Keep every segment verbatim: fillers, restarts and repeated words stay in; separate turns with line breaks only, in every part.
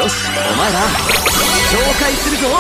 よし、お前ら紹介するぞ。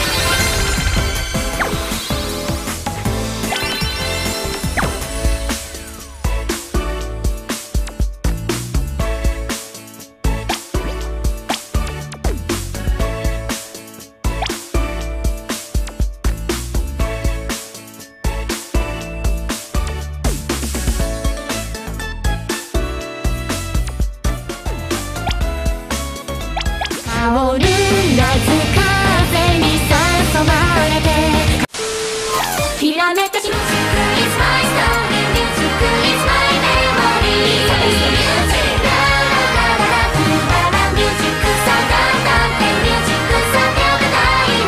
香る夏風に誘われてひらめかし It's my story, music is my memory. Music ララララクララミュージックさだってミュージックさではない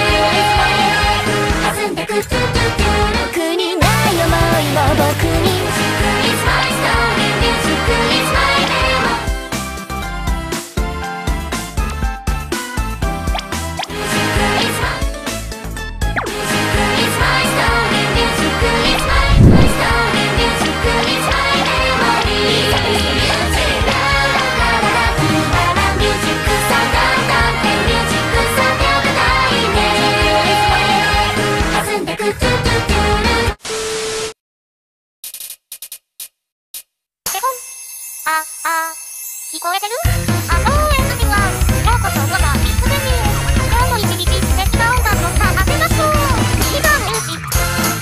ね。弾んでくトゥトゥトゥ苦にない思いも僕に It's my story, music is my memory.あ、あ、聞こえてる？あのエンドには、ようこそ我がビッグベニュー。今日も一日素敵な音楽を奏でましょう。ヒガミュージック。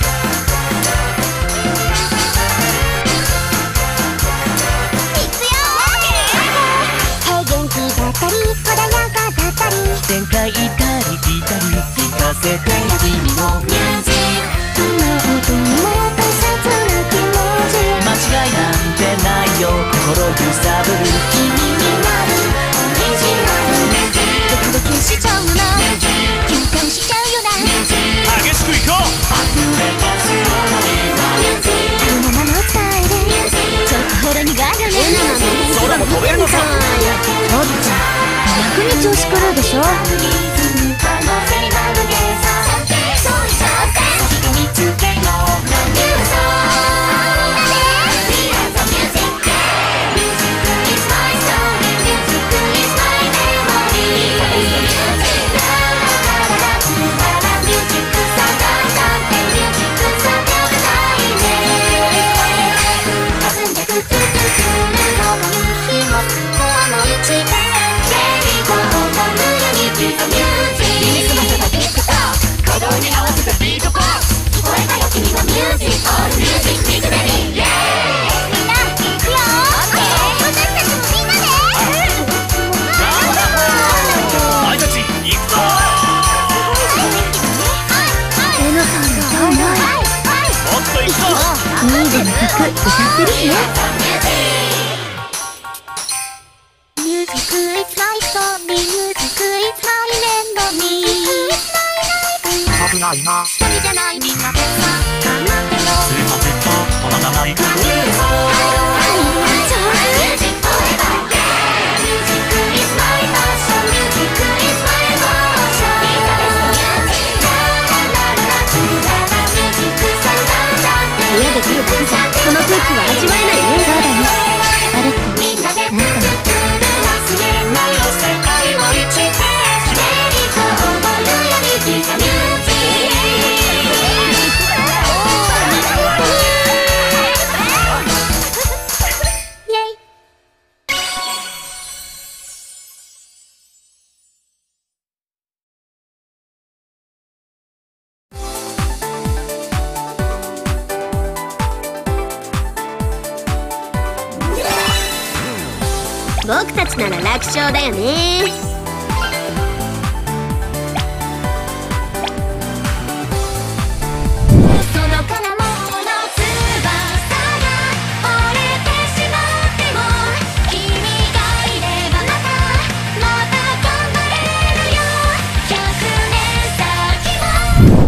いくよー。元気だったり、穏やかだったり、
展開いたりいたり聞かせて君のミュージック。
どんな音にも大切な気持ち。
間違いなんてないよ、心揺さぶる
君になるオリジナル。ドキドキしちゃうよな、共感しちゃうよな。
激しくいこう。
溢れた強いあるままのスタイル、ちょっとほろ苦いよね。
空も飛べるのか。
ロビちゃん、逆に調子狂うでしょ。歌ってるしね。Music is my story, music is my memory.
危ないな。
一人じゃないみんなでさ、頑張ってよ。
すいませんと止まらない。
部屋で来るだけじゃこの空気は味わえないね。そうだね。あれってみんなでなんか忘れないよ世界を一でメリーと思うように刻むミュージック。イエイ。僕たちなら楽勝だよね。そのからもの翼が折れてしまっても君がいればまたまた頑張れるよ。ひゃくねん先も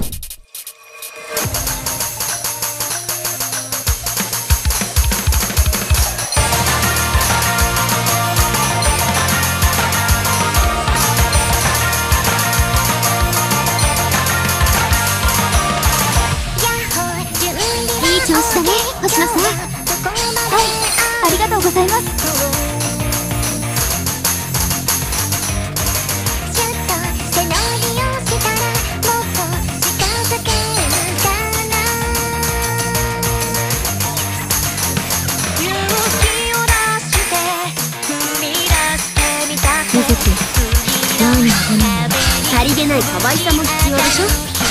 し、どんなものもさりげない可愛さも必要でしょ。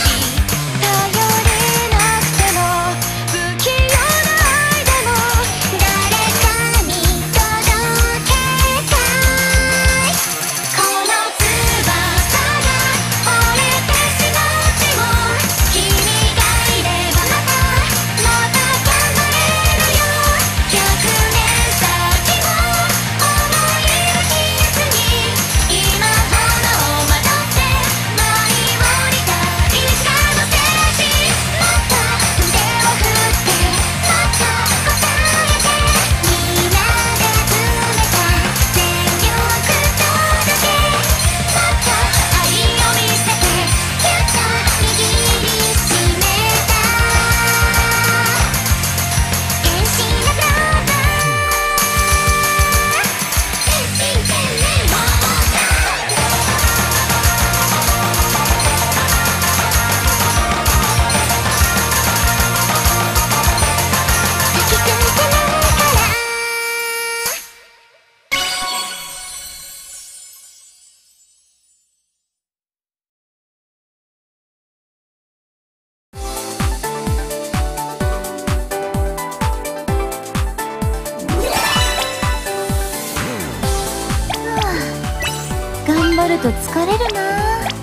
頑張ると疲れるな。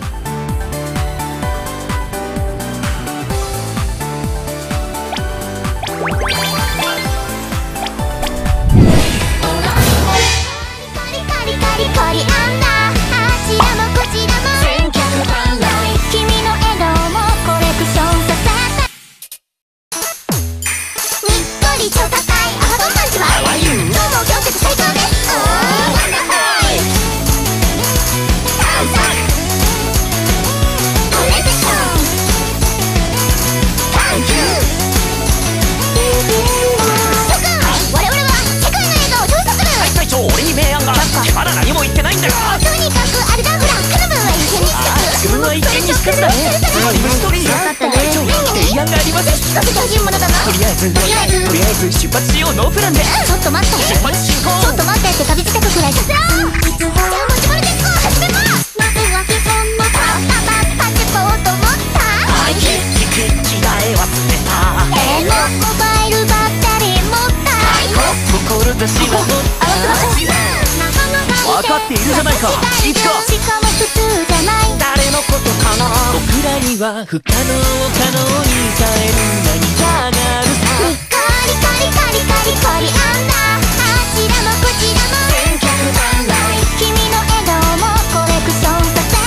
まだ何も言ってないんだよ。
とにかくあれだ、ほら、クラブは一緒にしたく。
自分は一見にしかずだね。ストーリー
分かったね。
提案があります。
聞かせてほしいものだな。
とりあえずとりあえずとりあえず出発しよう。ノープランで。
ちょっと待って。
出発進行。
ちょっと待ってって旅支度くらいさせろ。じゃあもしものです。始めます。まずは基本のパッパパッパってこうと思った。
はい、聞く着替え忘れた。
えのモバイルバッテリー持った。
志は
合わせましょう。
分かっているじゃないか。いつか
しかも普通じゃない。
誰のことかな。僕らには不可能を可能に変える何かがあるさ。
カリカリカリカリカリあんな。あちらもこちらも千客万来。君の笑顔もコレクションさせて。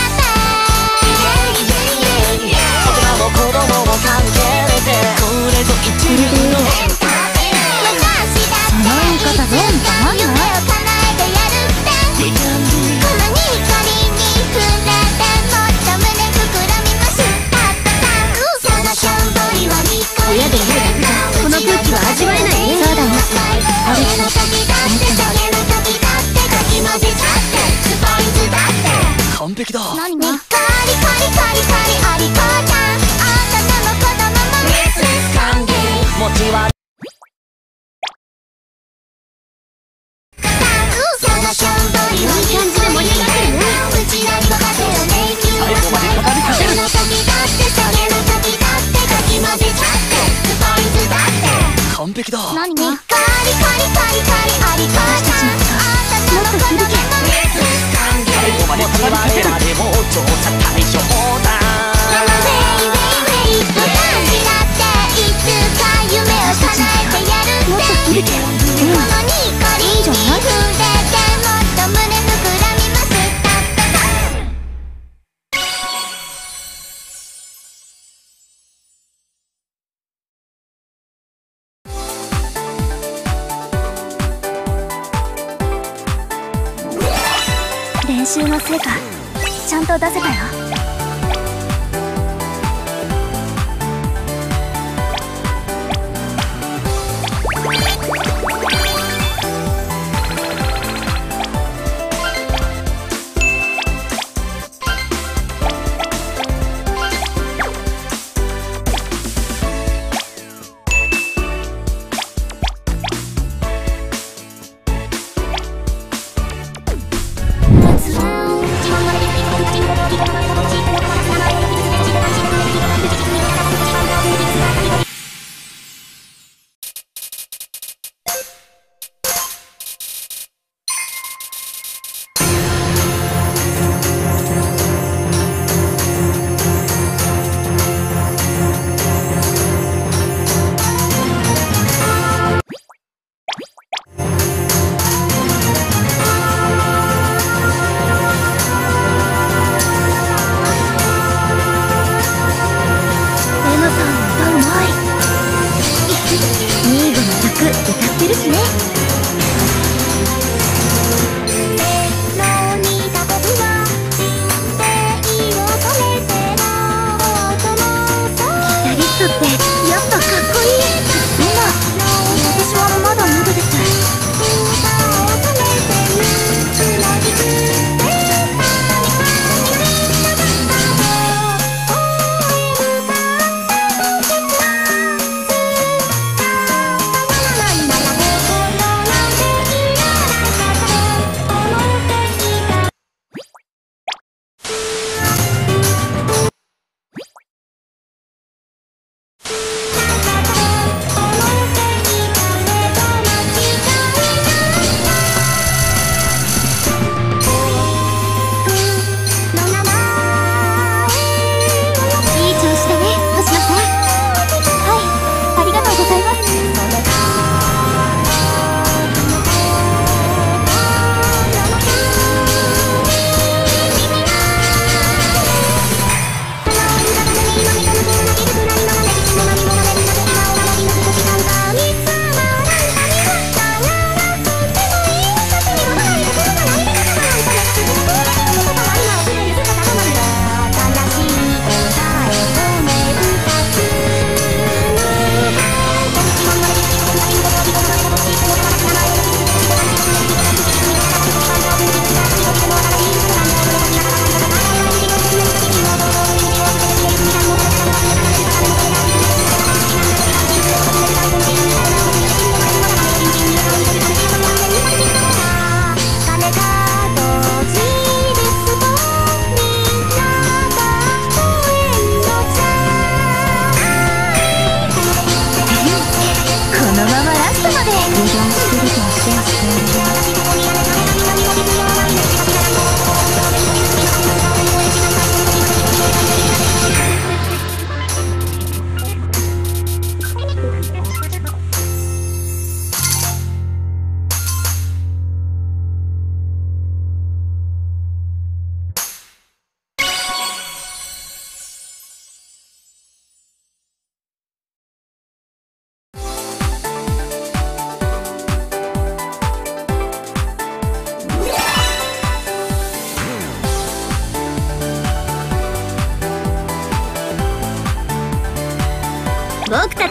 大人も子供も関係れてこれぞ一流のエンターテインメント。
私だってその言い方どうにかなんの？夢を叶えてやるって。この光に触れてもっと胸膨らみます。たったたそのしょんぼりは見込み。親で見るだけじゃこの空気は味わえないね。そうだね。上げる時だって下げる時だってかき混ぜちゃってスパイスだって
完璧だ。
何がカリカリカリカリありこちゃんあなたの子供もミス歓迎
餅は
そのしょんぼりはいい感じで盛り上がってるね。うちらに任せるね。君は
最後まで語りかける。
上げる時だって下げる時だってかき混ぜちゃってスパイスだって
完璧だ。
何がカリカリカリカリありこちゃんあなたの子供もミス歓迎
最後まで語りかける。でも調査対象だ。
ママウェイウェイウェイ私だっていつか夢を叶えてやるって。このニコリに触れてもっと胸膨らみます。たったた練習の成果ちゃんと出せたよ。夏は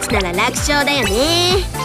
つなら楽勝だよね。